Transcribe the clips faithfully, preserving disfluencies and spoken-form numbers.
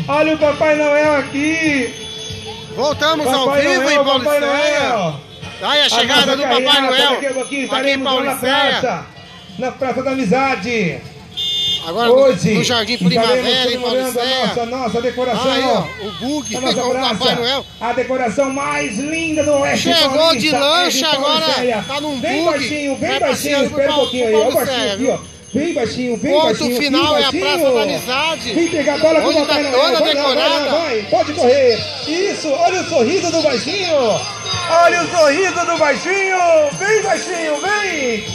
Olha o Papai Noel aqui. Voltamos Papai ao vivo Noel, em Paulicéia. Noel. Aí a chegada a do Papai carreata, Noel daqui a pouquinho aqui estaremos em lá na Paulicéia. praça, na Praça da Amizade. Agora Hoje, no Jardim Primavera, em comemorando a Paulicéia. nossa, nossa decoração. Aí, ó, o bug a nossa com o praça, Papai Noel. a decoração mais linda do Oeste Chegou Paulista, de lancha é de agora, Paulicéia. tá num Bem bug. baixinho, bem Vai baixinho, passeando espera um pro pouquinho aí, Pau- ó, pro baixinho aqui, Paulicéia, ó. Bem baixinho, bem Ponto baixinho, final bem é a baixinho. Praça da Amizade. Vem pegar bola com o Onde Papai tá Noel, toda vai lá, vai lá, decorada. vai, pode correr. Isso, olha o sorriso do baixinho. Olha o sorriso do baixinho. Vem baixinho, vem.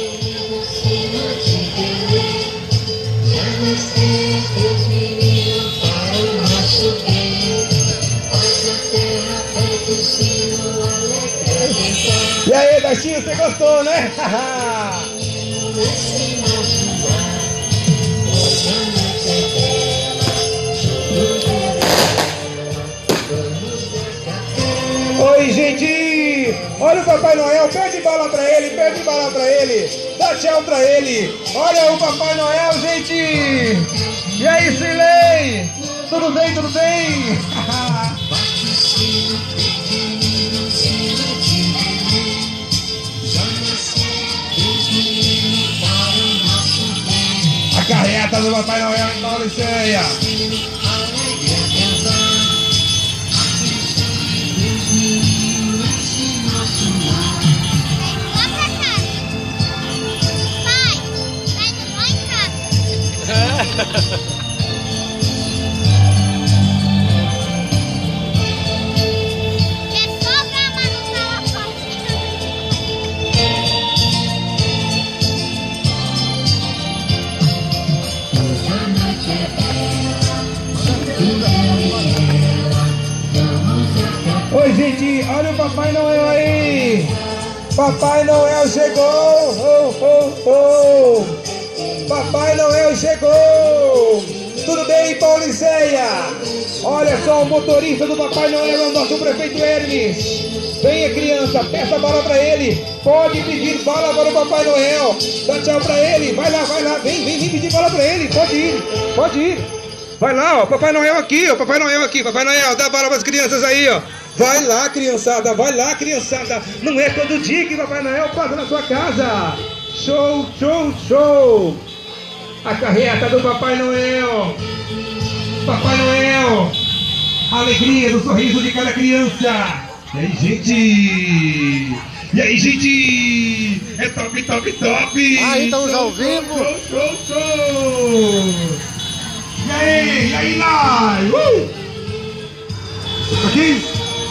E aí, baixinho, você gostou, né? Oi, gente! Olha o Papai Noel, pede bala pra ele, pede bala pra ele, dá tchau pra ele. Olha o Papai Noel, gente! E aí, Silei? Tudo bem, tudo bem? A carreta do Papai Noel em Paulicéia. Oi, gente, olha o Papai Noel aí. Papai Noel chegou. Oh, oh, oh. Papai Noel chegou. Tudo bem, Paulicéia? Olha só, o motorista do Papai Noel é o nosso prefeito Hermes. Venha, criança, peça bala pra ele. Pode pedir bala para o Papai Noel. Dá tchau pra ele. Vai lá, vai lá. Vem, vem, vem pedir bala pra ele. Pode ir, pode ir. Vai lá, ó, Papai Noel aqui, ó, Papai Noel aqui. Papai Noel, dá bala pras crianças aí, ó. Vai lá, criançada, vai lá, criançada. Não é todo dia que Papai Noel passa na sua casa. Show, show, show. A carreta do Papai Noel. Papai Noel. A alegria do sorriso de cada criança. E aí, gente? E aí, gente? É top, top, top. Aí, estamos ao vivo. Show, show, show. E aí, e aí, lá. Uh! Aqui.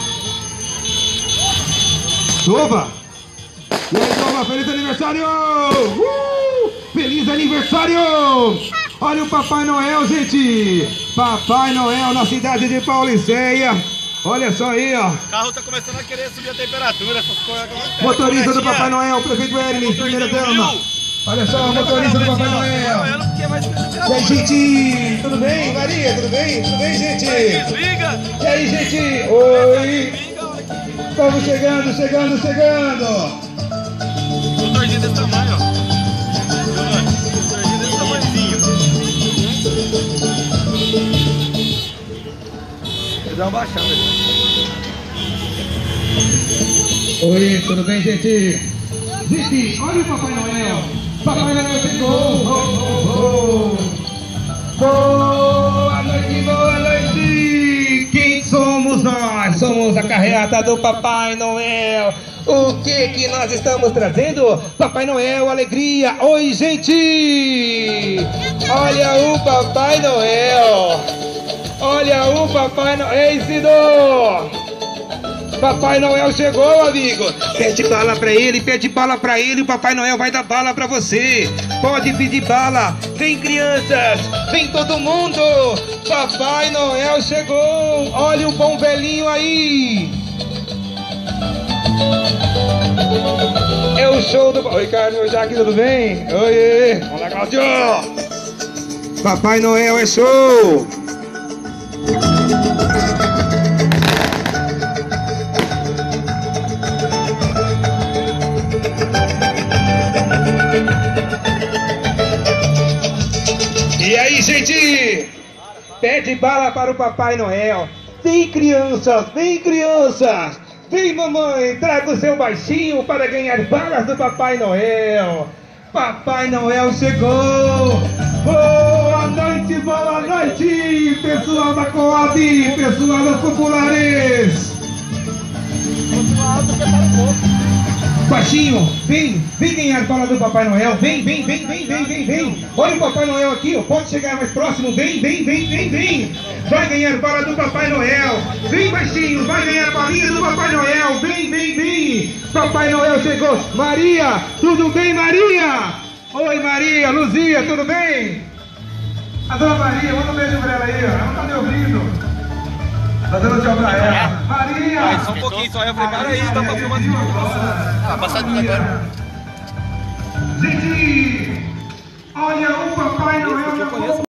Tova. E aí, Tova, feliz aniversário. Uh! Feliz aniversário. Olha o Papai Noel, gente. Papai Noel na cidade de Paulicéia. Olha só aí, ó. O carro tá começando a querer subir a temperatura, essas coisas. Motorista do Papai Noel, prefeito Hermes, primeira dama. Olha só, motorista do Papai Noel. E aí, gente? Tudo bem, Maria? Tudo bem? Tudo bem, gente? Desliga! E aí, gente? Oi! Estamos chegando, chegando, chegando! Motorzinho desse tamanho, ó. Motorzinho desse tamanhozinho. Vou dar uma baixada ali. Oi, tudo bem, gente? Gente, olha o Papai Noel! Papai Noel chegou! Oh, oh, oh. Boa noite, boa noite! Quem somos nós? Somos a carreata do Papai Noel! O que que nós estamos trazendo? Papai Noel, alegria! Oi, gente! Olha o Papai Noel! Olha o Papai Noel! Ei, Cido! Papai Noel chegou, amigo. Pede bala pra ele, pede bala pra ele. O Papai Noel vai dar bala pra você. Pode pedir bala. Vem, crianças. Vem todo mundo. Papai Noel chegou. Olha o bom velhinho aí. É o show do... Oi, Carlos, Jaque, tudo bem? Oi, olá, Cláudio. Papai Noel é show. E aí, gente? pede bala para o Papai Noel. Vem, crianças, vem, crianças. Vem, mamãe, traga o seu baixinho para ganhar balas do Papai Noel. Papai Noel chegou. Boa noite, boa noite, pessoal da Coab, pessoal dos populares. Baixinho, vem, vem ganhar bala do Papai Noel. Vem, vem, vem, vem, vem, vem, vem. Olha o Papai Noel aqui, ó. Pode chegar mais próximo. Vem, vem, vem, vem, vem. Vai ganhar bala do Papai Noel. Vem, baixinho, vai ganhar balinha do Papai Noel. Vem, vem, vem. Papai Noel chegou. Maria, tudo bem, Maria? Oi, Maria, Luzia, tudo bem? A dona Maria, manda um beijo pra ela aí, ó. Ela não tá me ouvindo. Tá dando tchau pra ela. Maria! Vai, só um pouquinho, só eu falei, para aí, dá pra filmar de novo. Ah, passar de agora. Gente, olha o Papai Noel.